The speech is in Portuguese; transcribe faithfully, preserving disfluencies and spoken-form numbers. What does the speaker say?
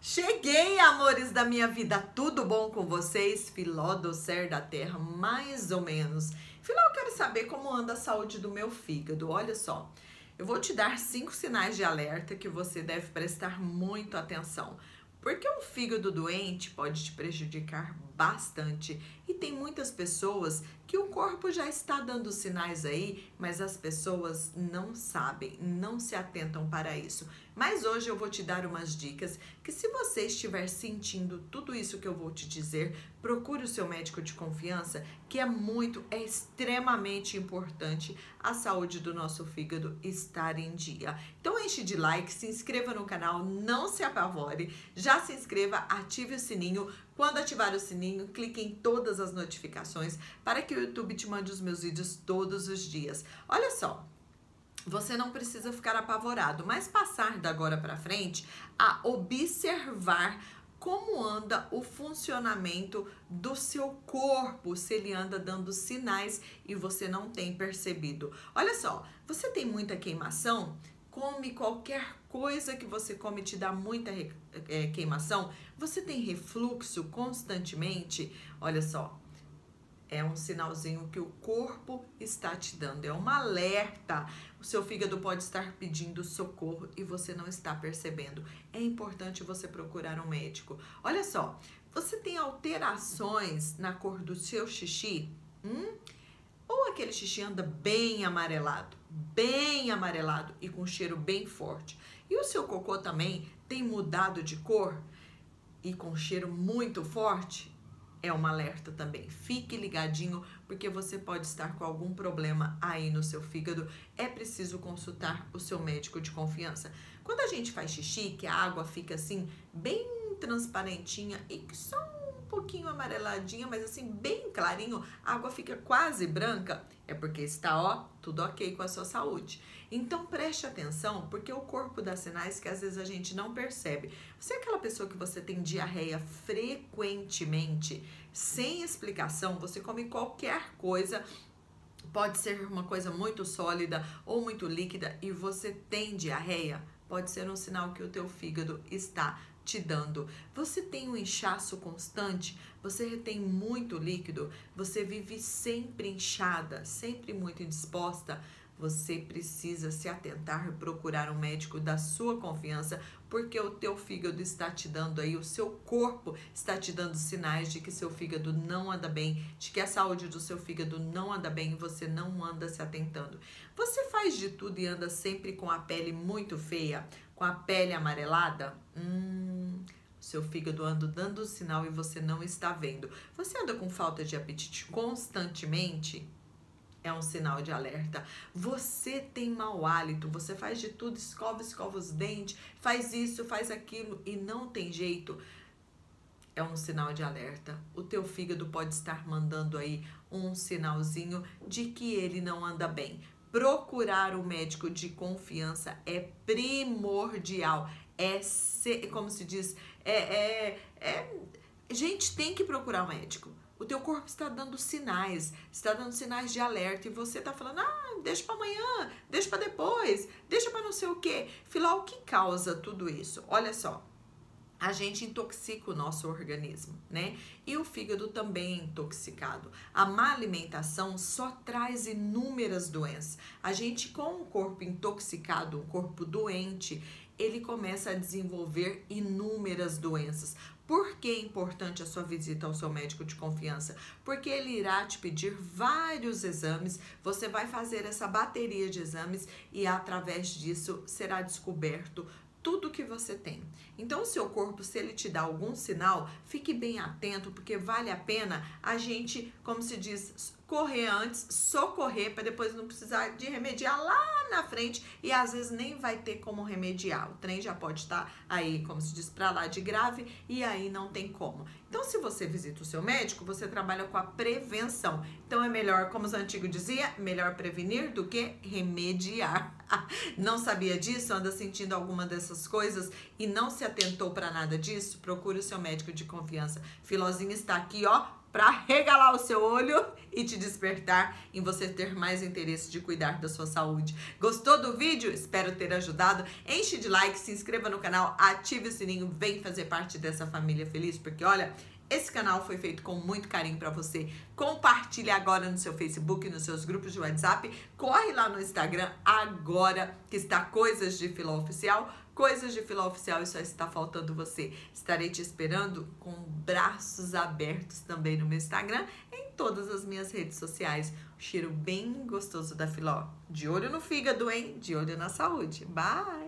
Cheguei, amores da minha vida, tudo bom com vocês? Filó do Ser da Terra, mais ou menos. Filó, eu quero saber como anda a saúde do meu fígado. Olha só, eu vou te dar cinco sinais de alerta que você deve prestar muito atenção. Porque um fígado doente pode te prejudicar bastante e tem muitas pessoas que o corpo já está dando sinais aí, mas as pessoas não sabem, não se atentam para isso. Mas hoje eu vou te dar umas dicas que, se você estiver sentindo tudo isso que eu vou te dizer, procure o seu médico de confiança, que é muito, é extremamente importante a saúde do nosso fígado estar em dia. Então enche de like, se inscreva no canal, não se apavore, já se inscreva, ative o sininho. Quando ativar o sininho, clique em todas as notificações para que o YouTube te mande os meus vídeos todos os dias. Olha só, você não precisa ficar apavorado, mas passar da agora para frente a observar como anda o funcionamento do seu corpo, se ele anda dando sinais e você não tem percebido. Olha só, você tem muita queimação? Come qualquer coisa que você come te dá muita é, queimação? Você tem refluxo constantemente? Olha só, é um sinalzinho que o corpo está te dando, é um alerta. O seu fígado pode estar pedindo socorro e você não está percebendo. É importante você procurar um médico. Olha só, você tem alterações na cor do seu xixi? Hum? Ou aquele xixi anda bem amarelado, bem amarelado e com cheiro bem forte. E o seu cocô também tem mudado de cor e com cheiro muito forte? É um alerta também. Fique ligadinho, porque você pode estar com algum problema aí no seu fígado. É preciso consultar o seu médico de confiança. Quando a gente faz xixi, que a água fica assim, bem transparentinha e só um pouquinho amareladinha, mas assim, bem clarinho, a água fica quase branca, é porque está, ó, tudo ok com a sua saúde. Então preste atenção, porque o corpo dá sinais que às vezes a gente não percebe. Você é aquela pessoa que você tem diarreia frequentemente, sem explicação, você come qualquer coisa, pode ser uma coisa muito sólida ou muito líquida e você tem diarreia, pode ser um sinal que o teu fígado está te dando. Você tem um inchaço constante, você retém muito líquido, você vive sempre inchada, sempre muito indisposta. Você precisa se atentar e procurar um médico da sua confiança, porque o teu fígado está te dando aí, o seu corpo está te dando sinais de que seu fígado não anda bem, de que a saúde do seu fígado não anda bem e você não anda se atentando. Você faz de tudo e anda sempre com a pele muito feia, com a pele amarelada? Hum... Seu fígado anda dando sinal e você não está vendo. Você anda com falta de apetite constantemente? É um sinal de alerta. Você tem mau hálito, você faz de tudo, escova, escova os dentes, faz isso, faz aquilo e não tem jeito. É um sinal de alerta. O teu fígado pode estar mandando aí um sinalzinho de que ele não anda bem. Procurar o médico de confiança é primordial. É, ser, como se diz, é, é, é, gente, tem que procurar o médico. O teu corpo está dando sinais, está dando sinais de alerta e você está falando, ah, deixa para amanhã, deixa para depois, deixa para não sei o quê. Filó, o que causa tudo isso? Olha só, a gente intoxica o nosso organismo, né? E o fígado também é intoxicado. A má alimentação só traz inúmeras doenças. A gente, com um corpo intoxicado, um corpo doente, ele começa a desenvolver inúmeras doenças. Por que é importante a sua visita ao seu médico de confiança? Porque ele irá te pedir vários exames, você vai fazer essa bateria de exames e através disso será descoberto tudo que você tem. Então, o seu corpo, se ele te dá algum sinal, fique bem atento, porque vale a pena a gente, como se diz, correr antes, socorrer, para depois não precisar de remediar lá na frente e às vezes nem vai ter como remediar. O trem já pode estar aí, como se diz, para lá de grave e aí não tem como. Então, se você visita o seu médico, você trabalha com a prevenção. Então, é melhor, como os antigos diziam, melhor prevenir do que remediar. Não sabia disso? Anda sentindo alguma dessas coisas e não se atentou para nada disso? Procure o seu médico de confiança. Filózinho está aqui, ó, para regalar o seu olho e te despertar em você ter mais interesse de cuidar da sua saúde. Gostou do vídeo? Espero ter ajudado. Enche de like, se inscreva no canal, ative o sininho, vem fazer parte dessa família feliz, porque olha, esse canal foi feito com muito carinho para você. Compartilhe agora no seu Facebook, nos seus grupos de WhatsApp. Corre lá no Instagram agora, que está Coisas de Filó Oficial. Coisas de Filó Oficial e só está faltando você. Estarei te esperando com braços abertos também no meu Instagram, em todas as minhas redes sociais. Um cheiro bem gostoso da Filó. De olho no fígado, hein? De olho na saúde. Bye!